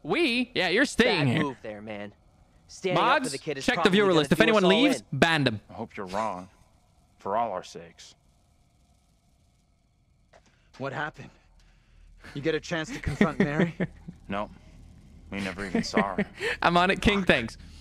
We? Yeah, you're staying Bad here. move there, man. Standing up for Mods, the kid is check the probably viewer gonna list. If do us anyone all leaves, in. ban them. I hope you're wrong. For all our sakes. What happened? You get a chance to confront Mary? No. We never even saw her. I'm on it, King. Thanks.